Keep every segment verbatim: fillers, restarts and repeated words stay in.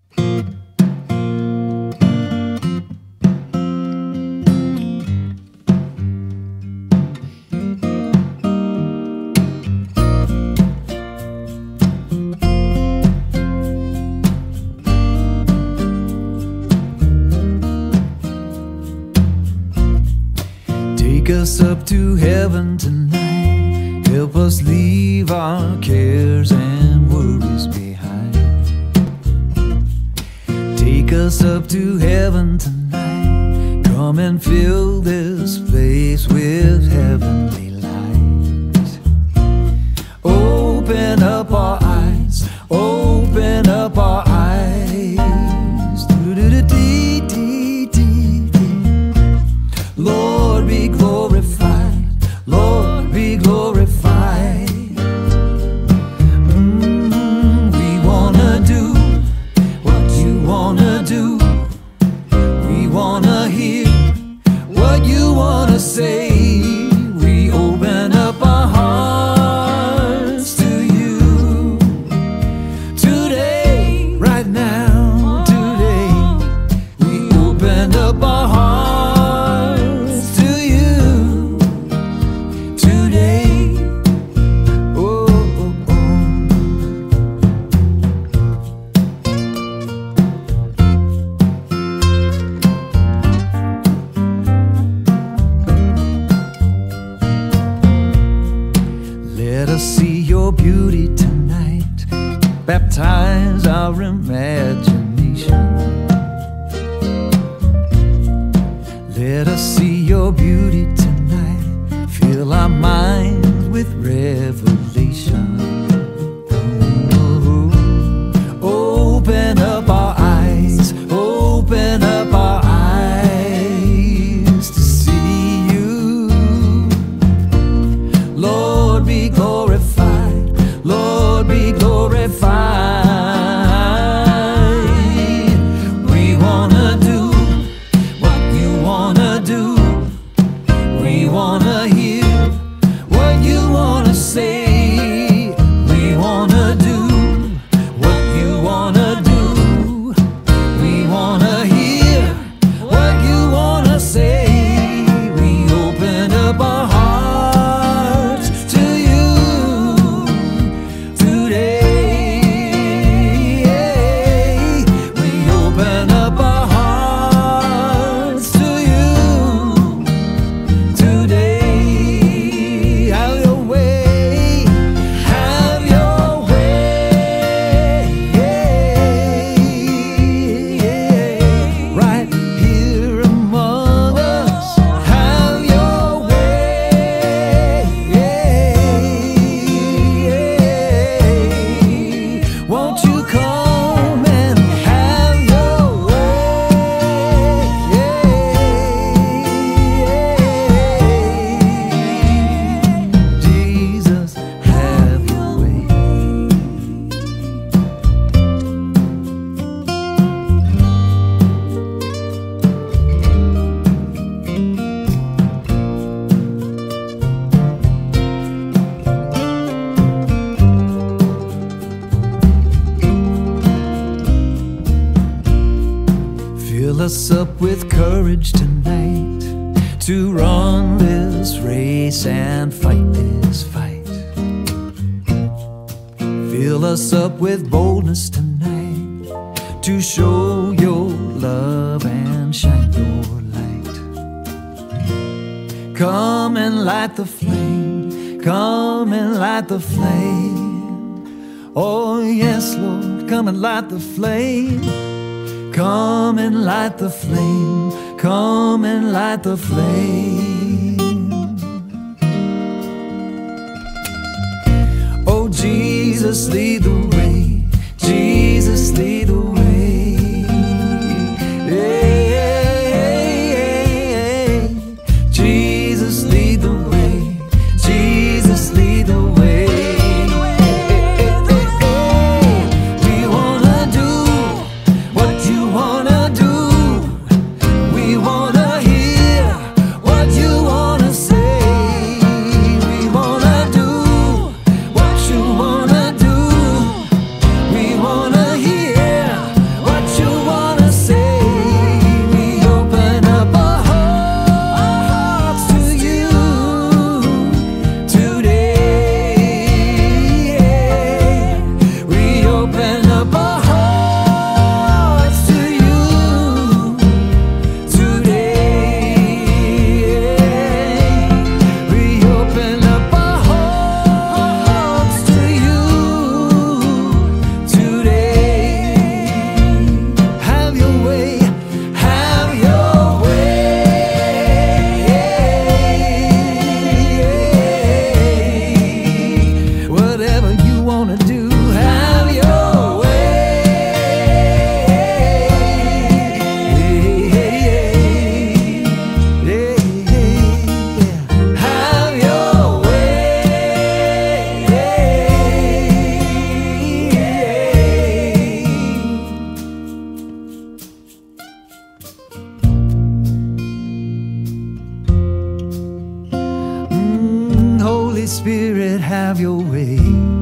Take us up to heaven tonight. Help us leave our cares and worries behind. Take us up to heaven tonight. Come and fill this place with heavenly light. Open up our eyes, open up our eyes. Do-do-do-dee-dee-dee-dee. Lord, be glorified, Lord, be glorified. Mm, we wanna do what you wanna do. We wanna hear what you wanna say. We open up our hearts to you today, right now, today. We open up our hearts. Let us see your beauty tonight. Baptize our imagination. Let us see your beauty tonight. Fill our minds with revelation. Oh, open up our eyes, open up our eyes to see you. Lord, be glorified, Lord, be glorified. We wanna do what you wanna do. We wanna hear what you wanna say. We wanna do what you wanna do. We wanna hear what you wanna say. We open up our hearts to you today. We open up our hearts to you today. Have your way, have your way, right here among us. Have your way, won't you come and have your way? Jesus, have your way. Fill us up with courage tonight to run this race and fight this fight. Fill us up with boldness tonight to show your love and shine your light. Come and light the flame, come and light the flame. Oh yes, Lord, come and light the flame. Come and light the flame, come and light the flame. Oh Jesus, lead the way, Jesus, lead the way. Hey, hey, hey, hey. Jesus, lead the way, Jesus, lead the way. have your way.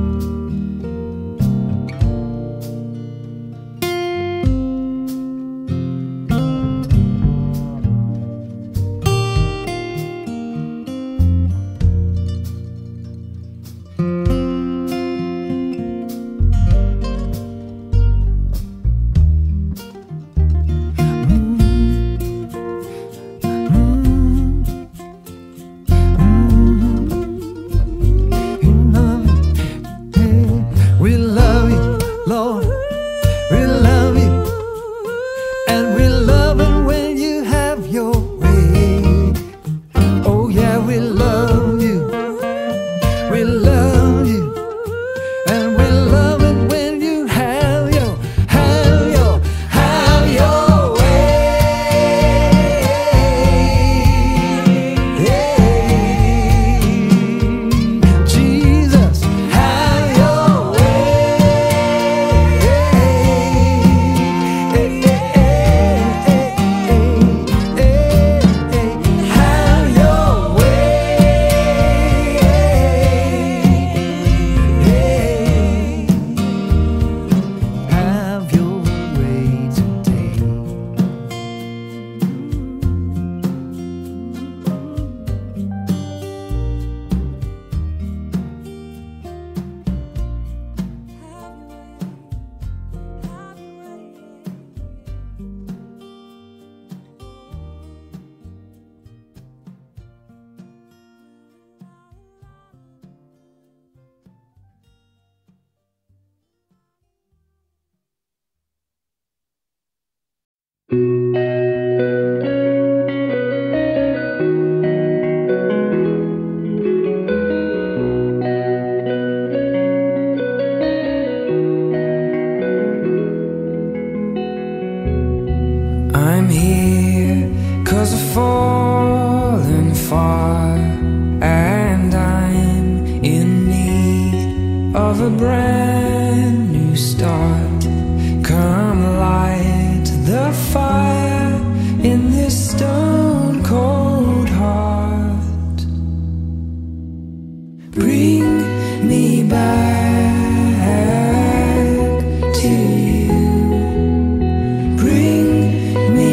I'm here 'cause I've fallen far, and I'm in need of a brand new start. Come light the fire in this stone cold heart. Bring me back to you. Bring me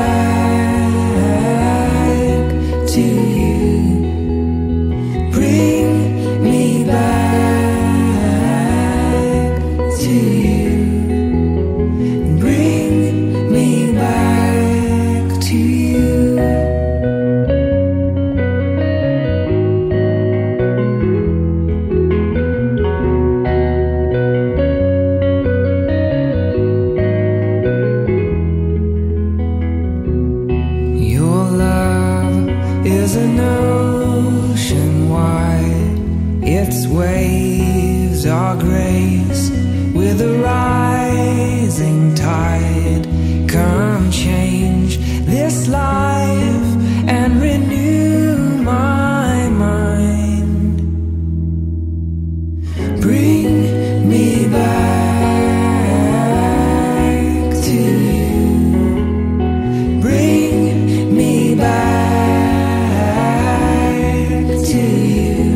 back to you. Bring me back to you. Bring me back to you. Your love is an ocean wide, its waves are grace with a rising tide. Come change this life and renew my mind. Bring me back to you. Bring me back to you.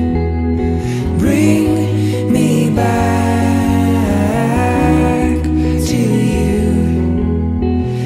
Bring me back to you.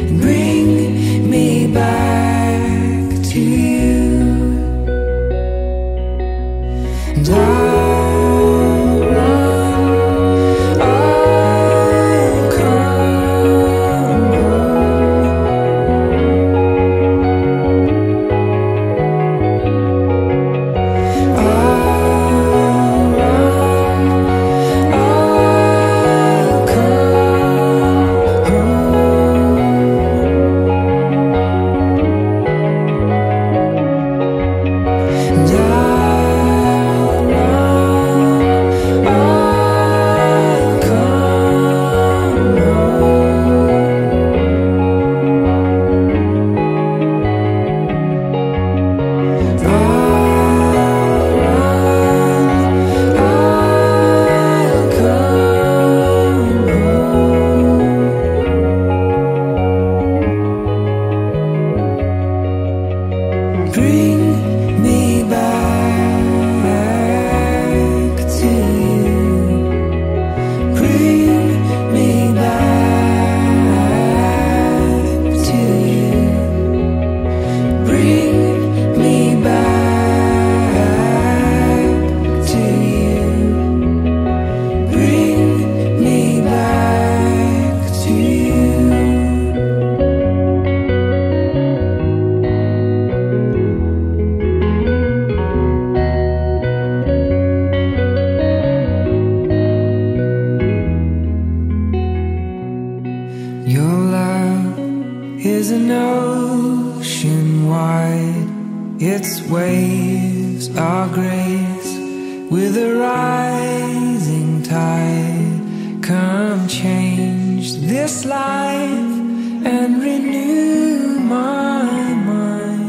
is an ocean wide, its waves are grace with a rising tide. Come change this life and renew my mind.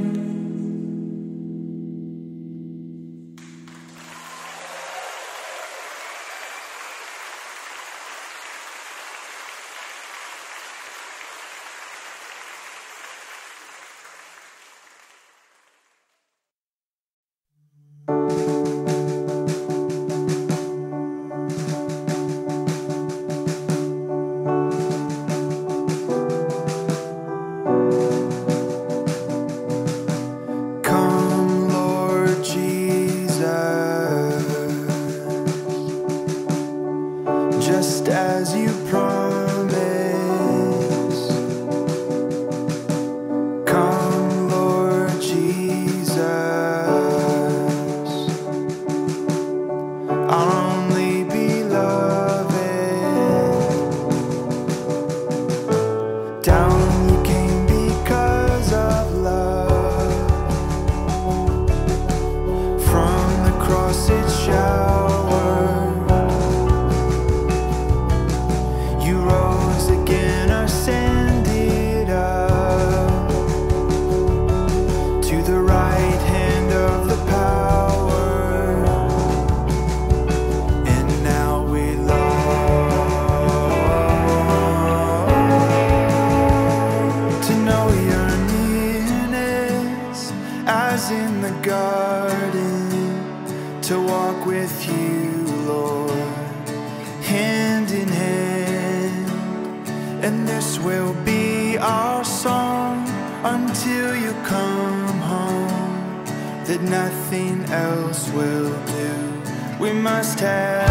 Just as you promised, come, Lord Jesus, our only beloved. Down you came because of love. From the cross it showered. In the garden, to walk with you, Lord, hand in hand. And this will be our song until you come home, that nothing else will do. We must have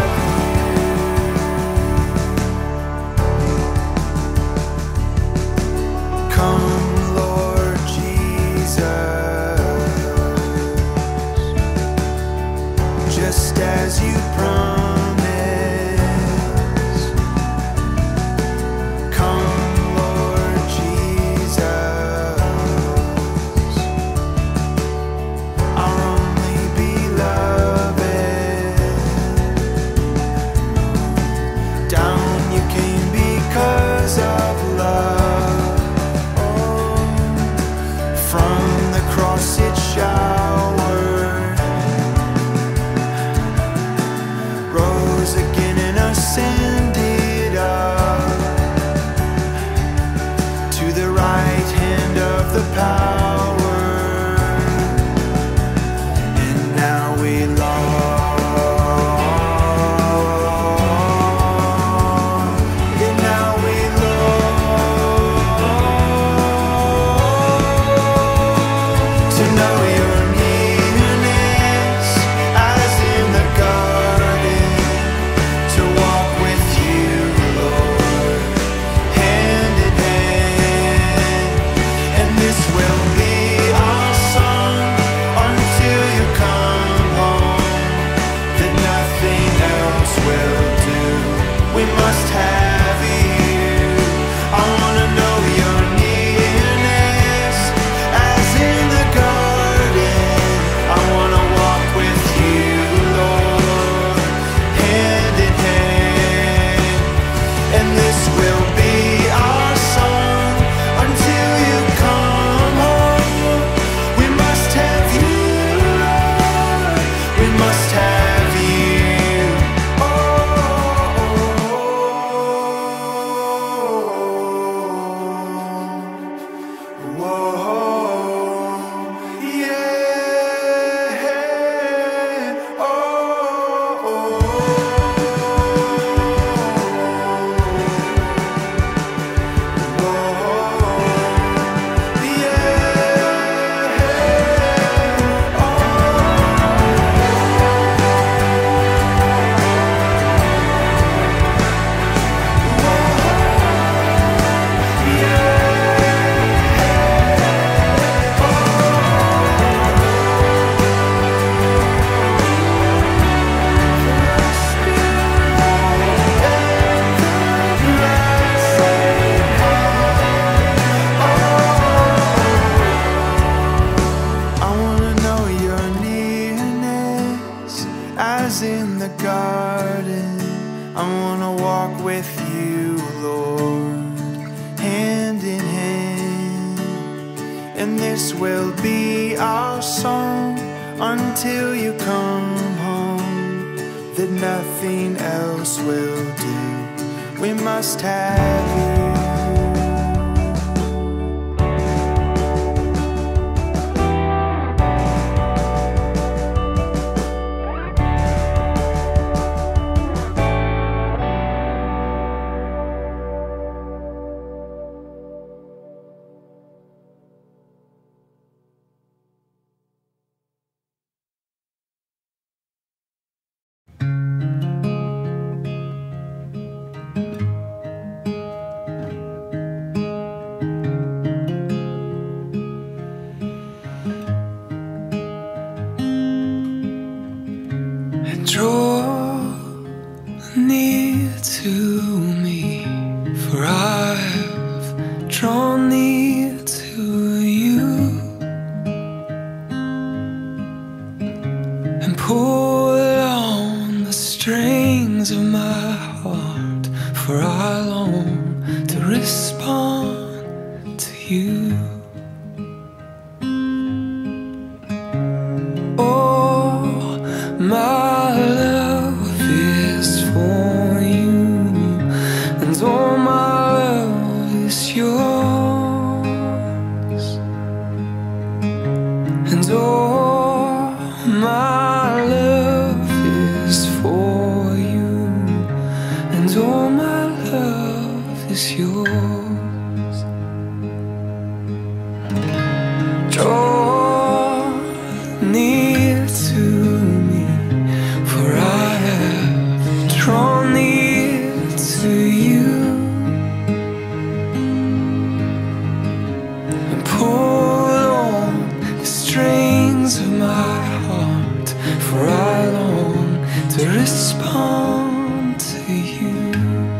you. Come, Lord Jesus, just as you promised. Come, Lord Jesus, our only beloved. Down you came because of love. Oh, from the cross it showered. Again and ascended up to the right hand of the power, and now we long, and now we long to know your nearness as in the garden. Must have you. Oh, oh, oh. you, Lord, hand in hand. And this will be our song until you come home, that nothing else will do. We must have you. Draw near to me, for I've drawn near to you, and pull on the strings of my heart, for I long to respond to you. Oh, my all my love is yours, and all my love is for you, and all my love is yours. Draw near to me, for I have drawn near to you, and pull on the strings of my heart, for I long to respond to you.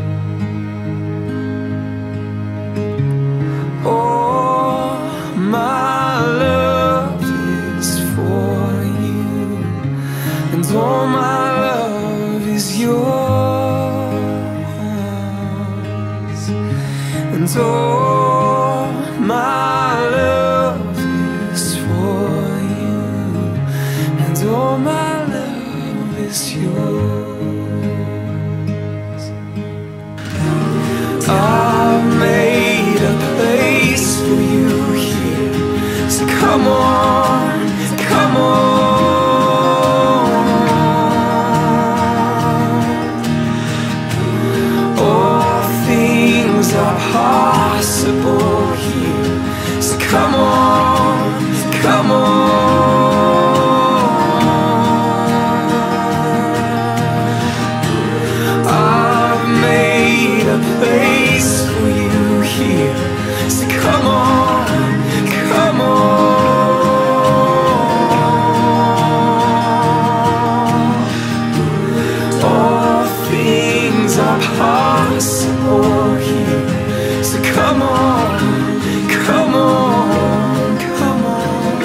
Oh, my love is for you, and all my love is yours. And all my love is for you, and all my love is yours. I've made a place for you here, so come on, come on. Are possible here, so come on, come on. I've made a place for you here, so come on, come on. All things are possible here. So come on, come on, come on.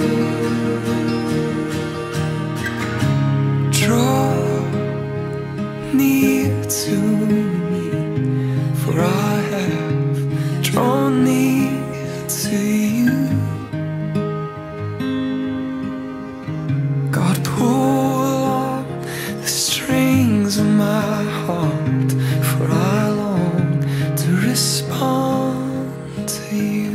Draw near to me, for I have drawn near to you. God, pull on the strings of my heart, for I long to respond to you.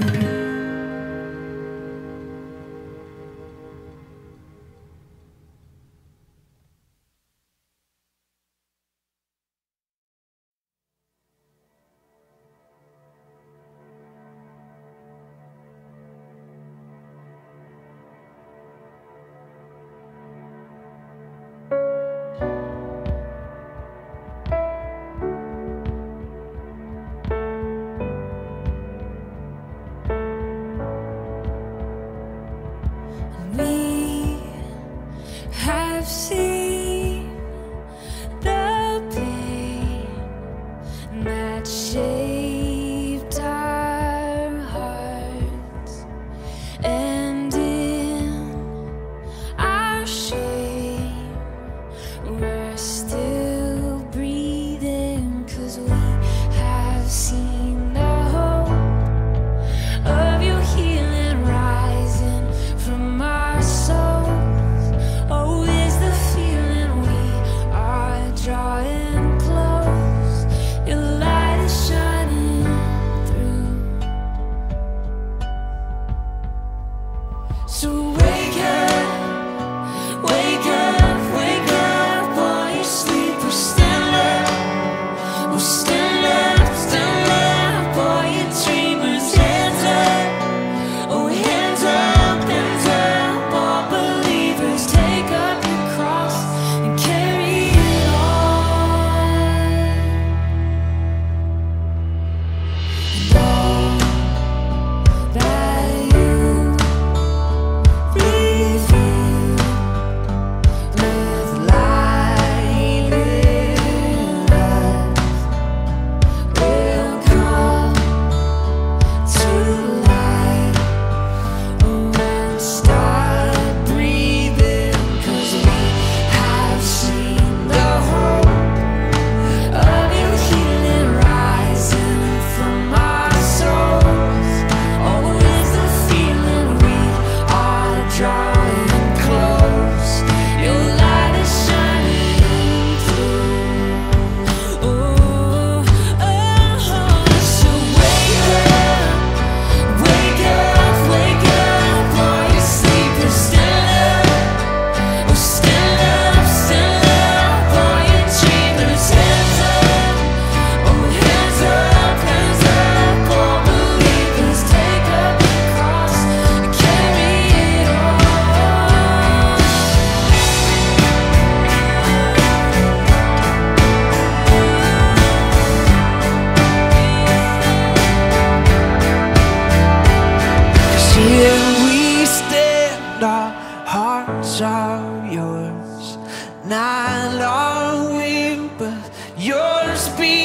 We're still breathing 'cause we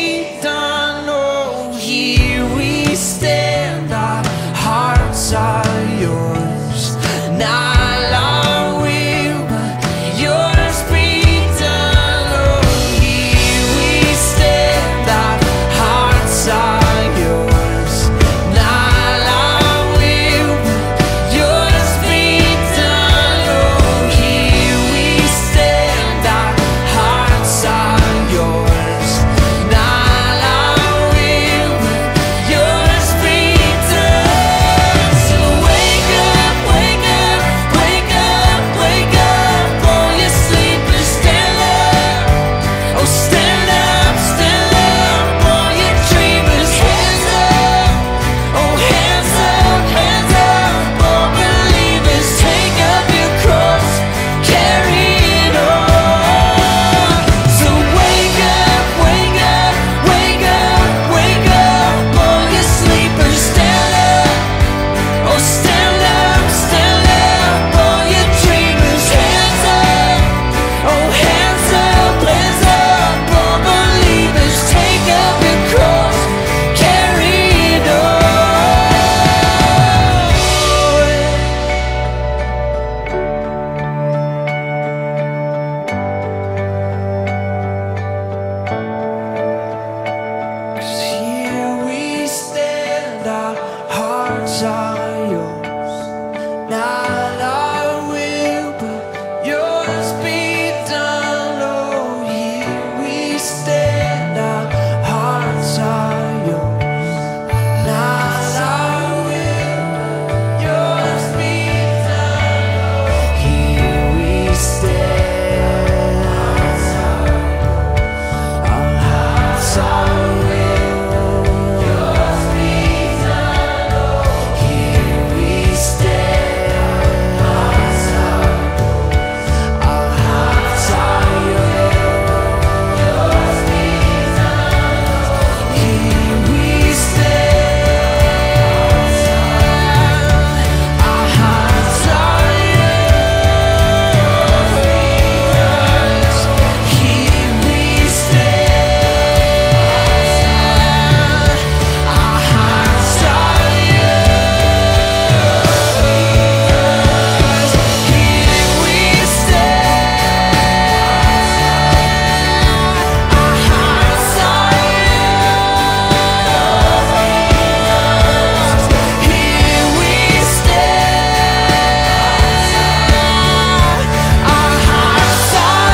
be done. Oh, here we stand, our hearts are yours. Not our will, but yours be done. Oh, here we stand, our hearts are yours. Not our will, but yours be done. Oh, here we stand, our hearts are yours. Not our will, but yours be done. So wake up, wake up, wake up, wake up. All you sleepers, stand up. Oh, stand up, stand up. All you dreamers, hands up. Oh, hands up, hands up. All believers, take up your cross, carry it on. So wake up, wake up, wake up, wake up. All you sleepers, stand up. Oh, stand up, stand up. All you dreamers, hands up. Oh, hands up, hands up. All believers, take up your cross, carry it on. Cause here we stand, our hearts are yours. Not our will, but yours be done. Oh, here we stand, our hearts are yours. Not our will, but yours be done. Oh, here we stand, our hearts are yours. Yours be done. Oh, here we stand, our hearts are yours. Yours be done. Here we stand, our hearts are yours. Here we stand, our hearts are yours. Here we stand, our hearts are yours. Here we stand, our hearts are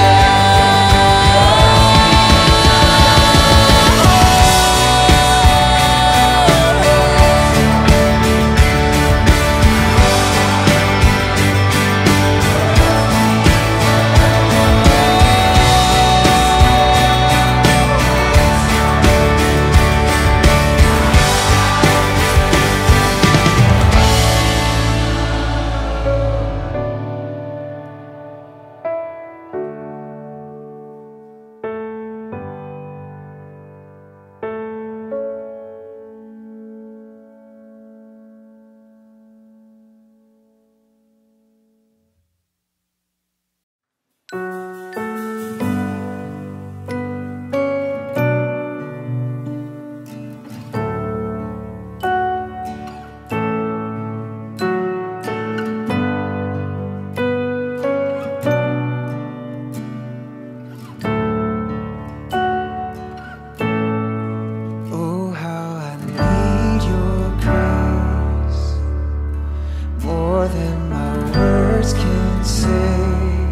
Oh, how I need your grace more than my words can say.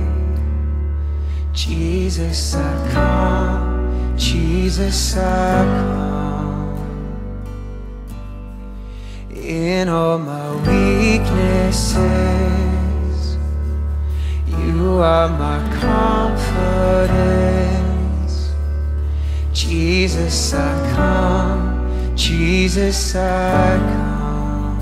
Jesus, I come. Jesus, I come. In all my weaknesses, you are my confidence. Jesus, I come. Jesus, I come.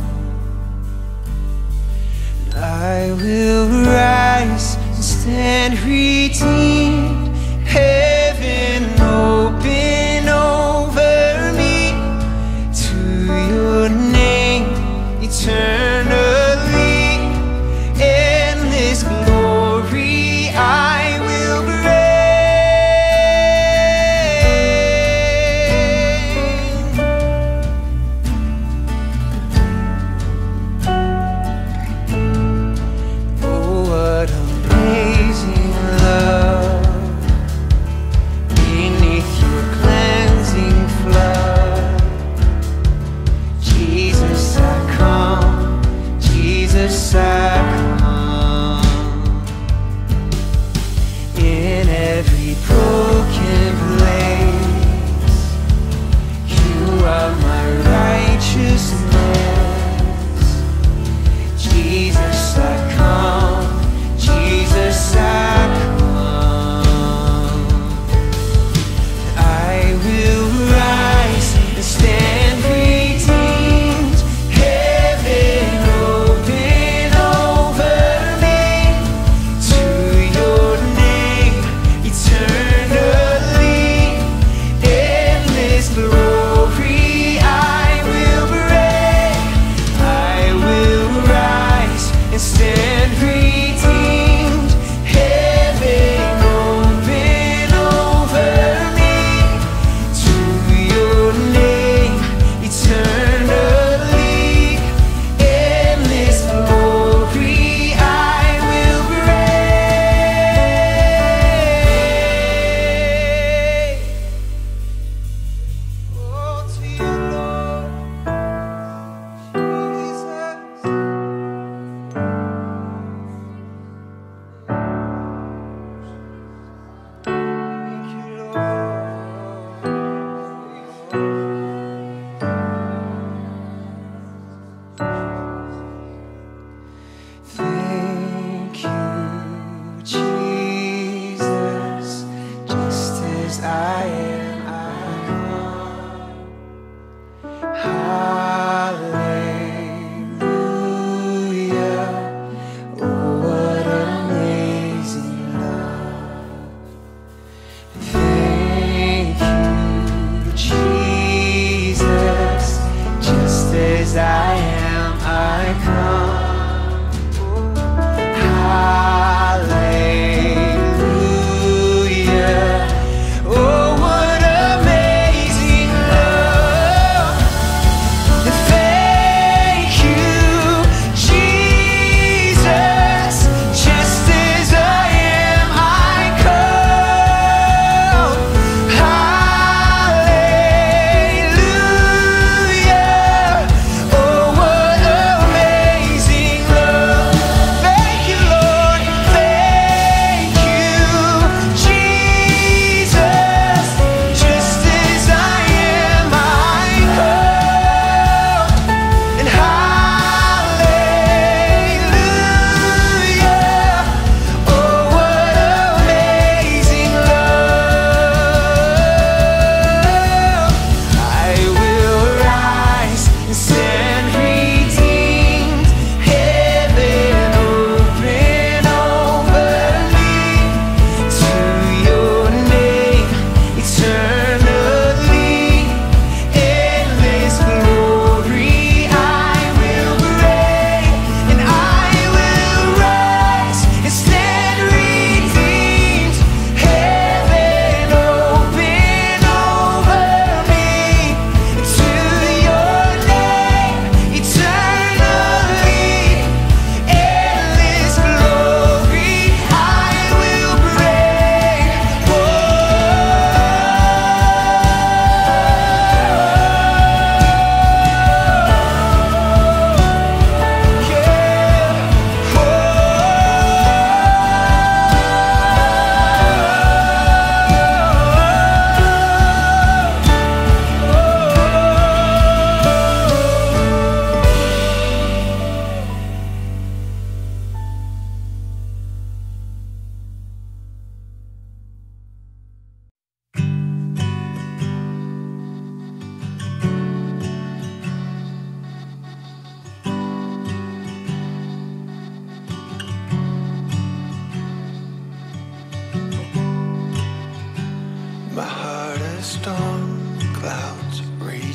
I will rise and stand redeemed. Heaven open over me. To your name eternally. Endless glory I will bring.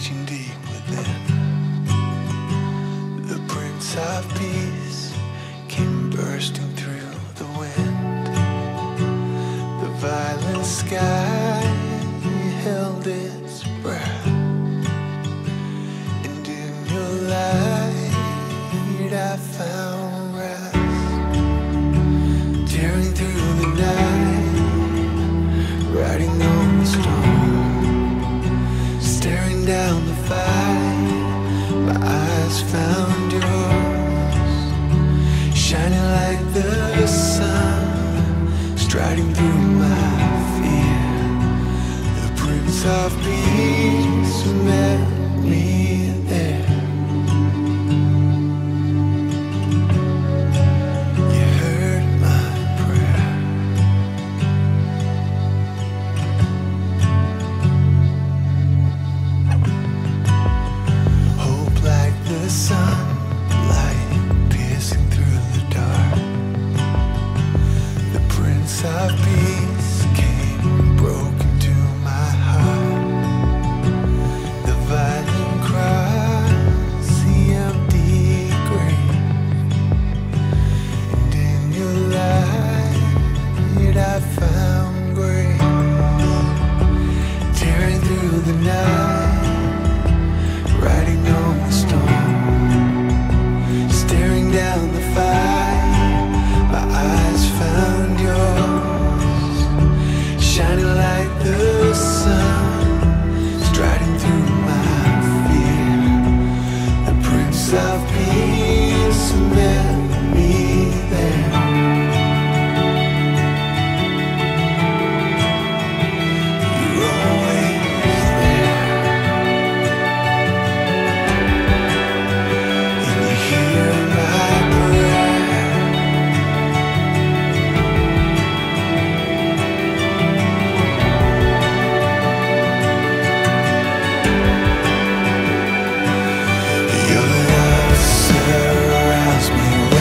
reaching deep within. The Prince of Peace came bursting through the wind. The violet sky held its breath, and in your light I found rest. Tearing through the night, riding on the storm, staring down the fight, my eyes found yours, shining like the sun, striding through my fear. The Prince of Peace met me there. You heard my prayer. Hope like the sunlight piercing through the dark. The Prince of Peace came, broke into my heart. The violent cross, the empty grave, and in your light I found grace. Tearing through the night, riding on the storm, staring down the fight, my eyes found yours, shining like the sun, striding through my fear. The Prince of Peace met me there. You're always there, and you hear my prayer. Your love surrounds me.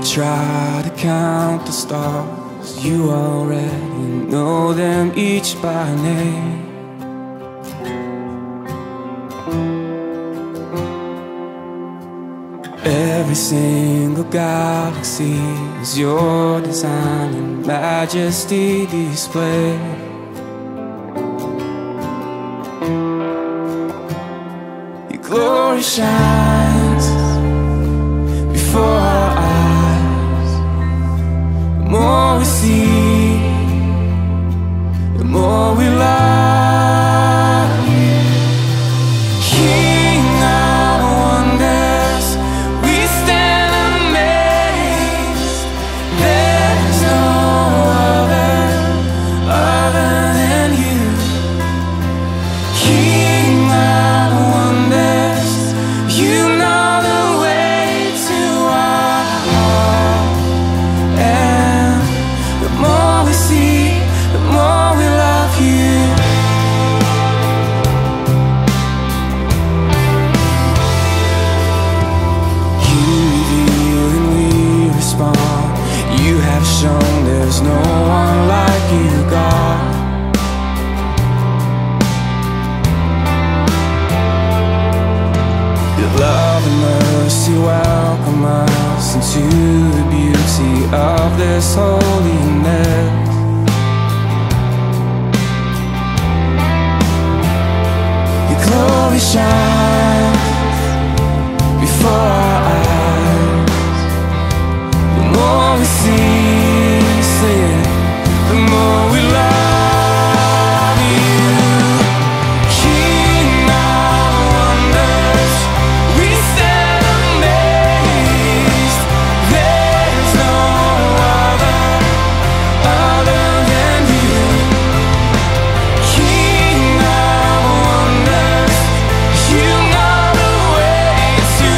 try to count the stars, you already know them each by name. Every single galaxy is your design and majesty displayed. Your glory shines before our eyes. The more we see, the more we love you. King of wonders, we stand amazed. There's no other, other than you. King of wonders, you know the way to our heart. And the more we see, the more we love you. You reveal and we respond. You have shown there's no one like you, God. Your love and mercy welcome us into the beauty of this holiness. Your glory shines before our eyes. The more we see, say it, the more we love you. King of wonders, we stand amazed. There's no other, other than you. King of wonders, you know the way to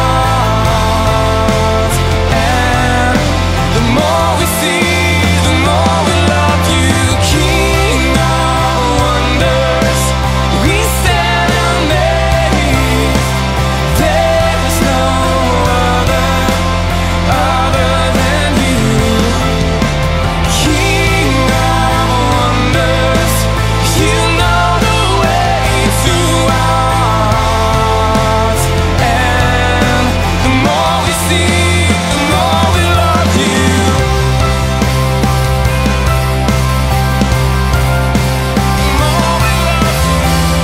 us. And the more we see, the more we love you. King of wonders, we stand amazed. There's no other, other than you. King of wonders, you know the way to us. And the more we see, the more we love you. The more we love you.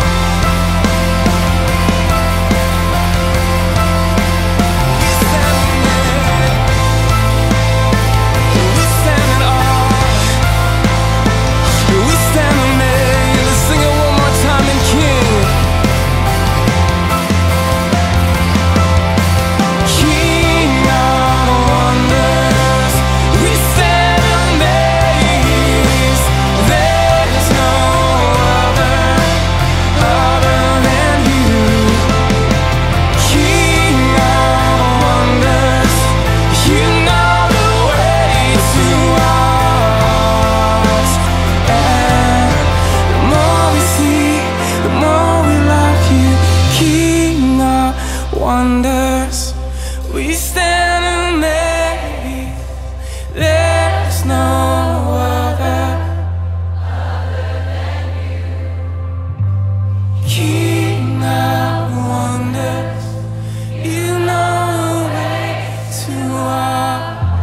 We stand amazed. We stand in awe. We stand amazed. Let's sing it one more time in King. King of wonders, we stand amazed. There's no other, other than you. King of wonders, you know the way to us. And the more we see, the more we love you. King of wonders, we stand amazed. There's no other, King of wonders, you know the way to us.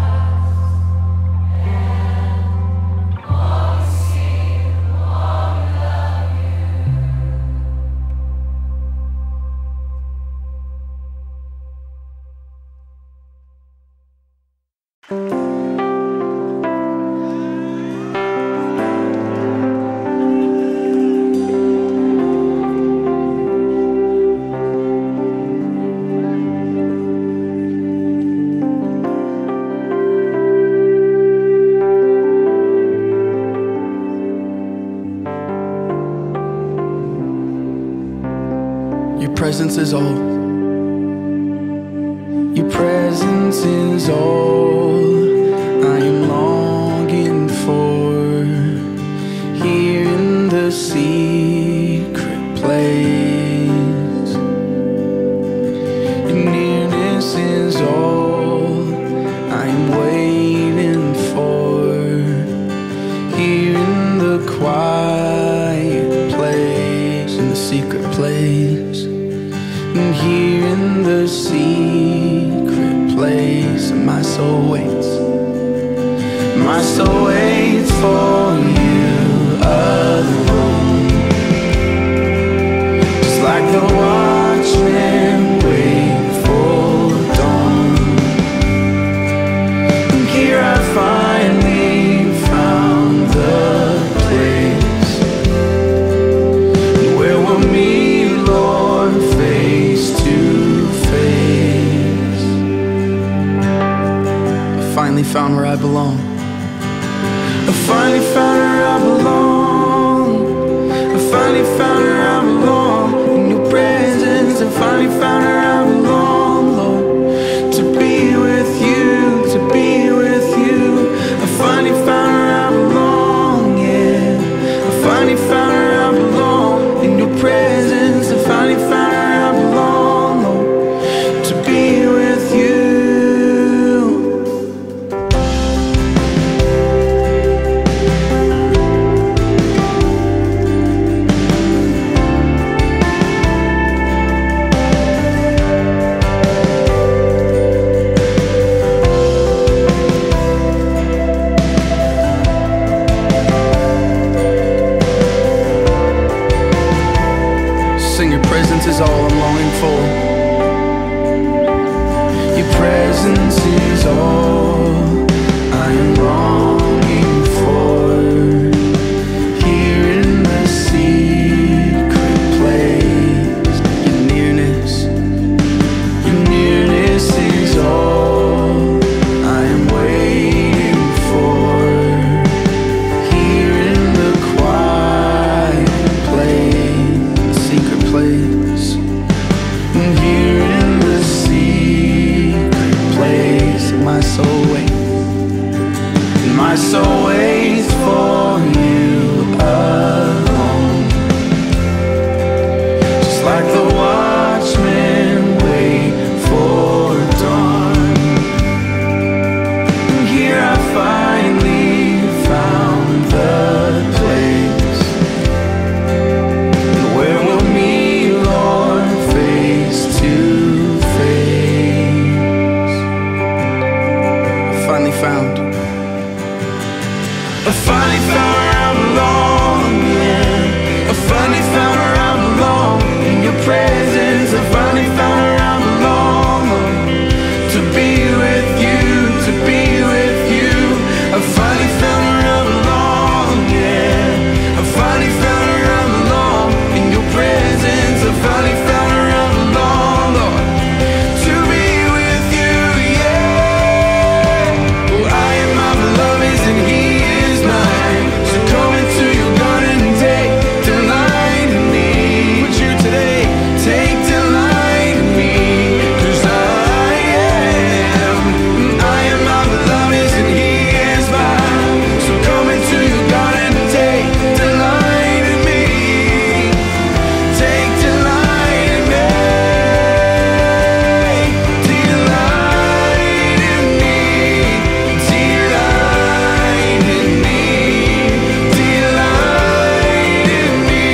Your presence is all. Your presence is all I am longing for. Here in the secret place, your nearness is all I am place, and here in the secret place, my soul waits. My soul waits for you alone, just like the watchmen wait for dawn. And here I finally found the place where we'll meet, Lord, face to face. I finally found where I belong. I finally found where I belong. I finally found where I belong. In your presence, I finally found where I belong, Lord. To be with you, to be with you. I finally found where I belong, yeah. I finally found where I belong. In your presence, I finally found where I belong, Lord. To be with you. Is all I'm longing for. Your presence is all I am longing for. Here in the secret place, your nearness, your nearness is all I am waiting for. Here in the quiet place, the secret place. And here in the secret place, my soul waits, and my soul waits for you alone, just like the watchmen wait for dawn. And here I finally found the place where we'll meet, Lord, face to face. I finally found, I finally found where I belong, yeah. I finally found where I belong. In your presence, I finally found where I belong, Lord. To be with you, to be with you. I finally found where I belong, yeah. I finally found where I belong. In your presence, I finally found where I belong, Lord. To be with you, yeah. Oh, I am my beloved's and he is mine. So come into your garden and take delight in me. Would you today take delight in me? 'Cause I am, I am my beloved's and he is mine. So come into your garden and take delight in me. Take delight in me. Delight in me. Delight in me. Delight in me.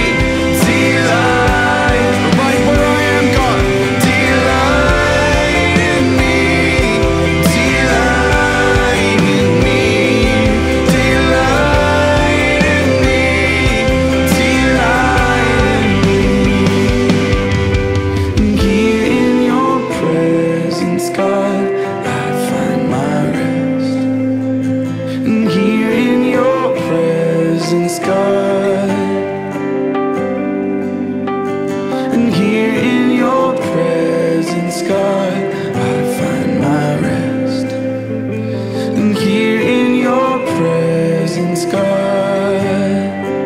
Delight. Right where I am, God. Delight in me. Delight in me. Delight in me. Delight in me. And here in your presence, God, I find my rest. And here in your presence, God, and here in your presence, God, I find my rest. And here in your presence, God,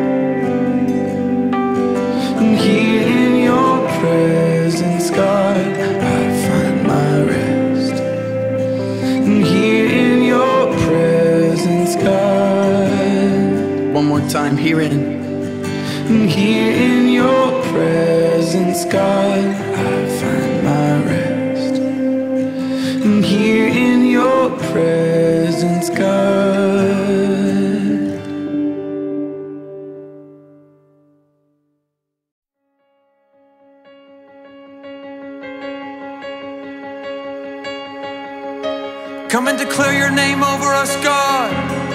and here in your presence, God, I find my rest. And here in your presence, God. One more time, here in. And here in your presence, God, I find my rest. And here in your presence, God. Come and declare your name over us, God.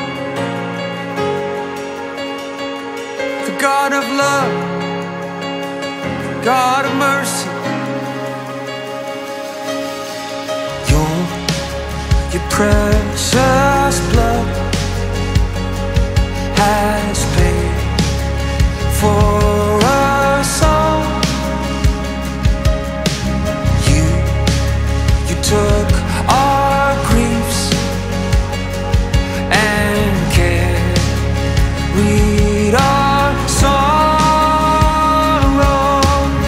The God of love, God of mercy. Your, your precious blood has paid for us all. You, you took our griefs and carried our sorrow.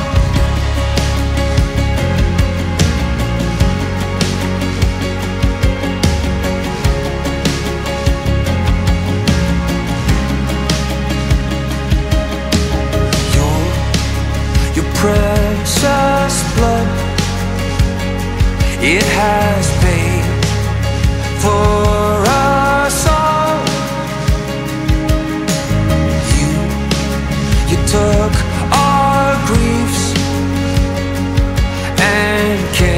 Your, your precious blood, it has paid for us all. You, you took our griefs and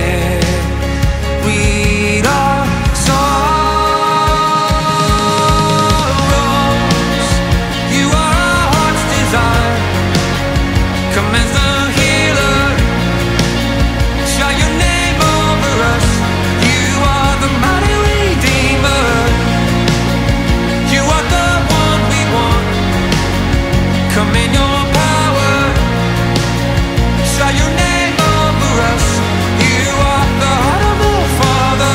carried our sorrows. You are our heart's desire. Come as the healer, shout your name over us. You are the mighty Redeemer. You are the one we want. Come in your power, shout your name over us. You are the heart of the Father.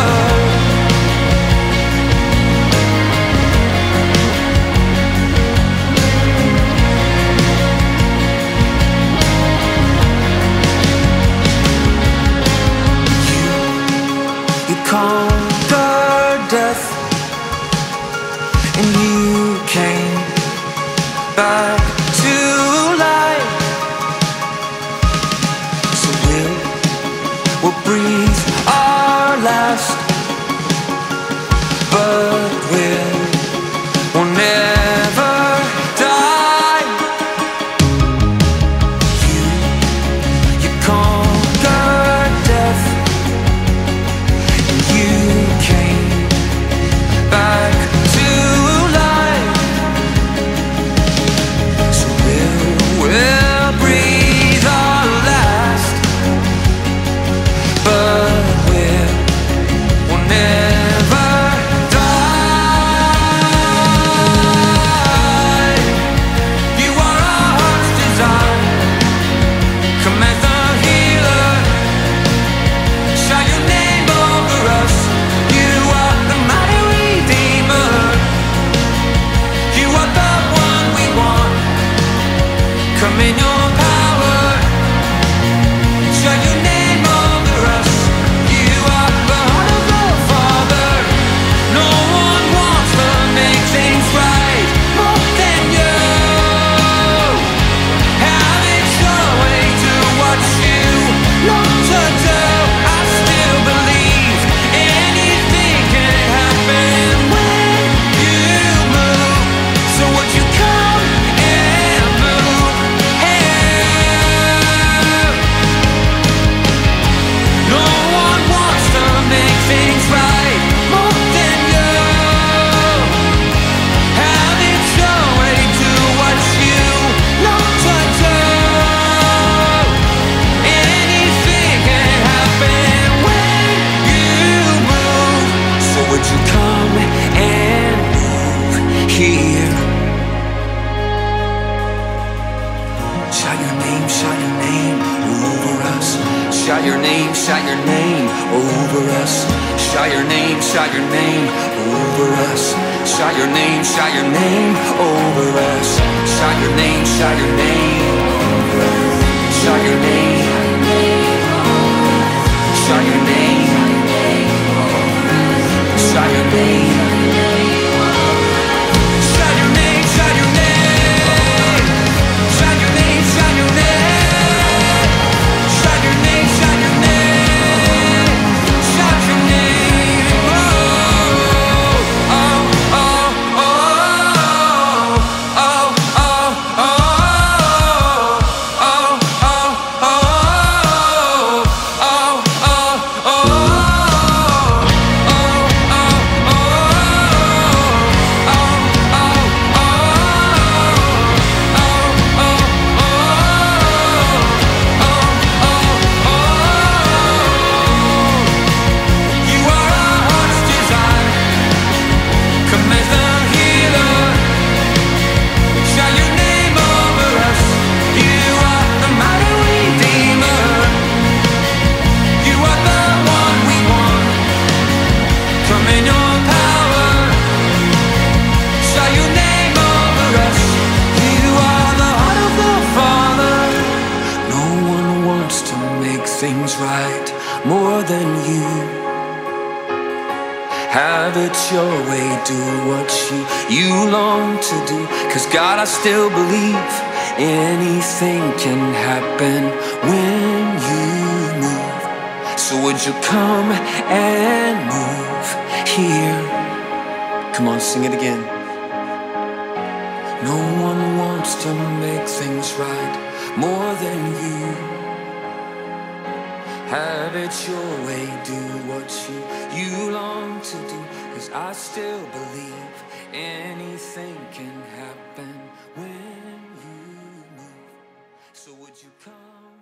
You conquered death, and you came back to life. So we'll, we'll breathe our last, but we'll, we'll never die. You, you conquered death, you came back to life. So we'll, we'll breathe our last, but we'll, we'll never die. You are our heart's desire. Come as the healer, shout your name over us. You are the mighty Redeemer. You are the one we want. Come in your power, shout your name over us. You are the heart of the Father. No one wants to make things right more than you. Having your way to what you long to do. I still believe anything can happen when you move. So would you come and move here? No one wants to make things right more than you. Having your way to what you long to do. Anything can happen when you move. So would you come and move here? Shout your name, shout your name over us. Shout your name, shout your name over us. Shout your name, shout your name over us. Shout your name, shout your name over us. Shout your name, shout your name over us. Shout your name, shout your name, shout your name. Shout your name, shout your name. Shout your name, shout your name. Shout your name, shout your name. Shout your name. Oh, oh, oh, oh, oh, oh, oh. than you. Have it your way, do what you, you long to do. Cause God, I still believe anything can happen when you move. So would you come and move here? Come on, sing it again. No one wants to make things right more than you. Have it your way, do what you, you long to do. Cause I still believe anything can happen when you move. So would you come?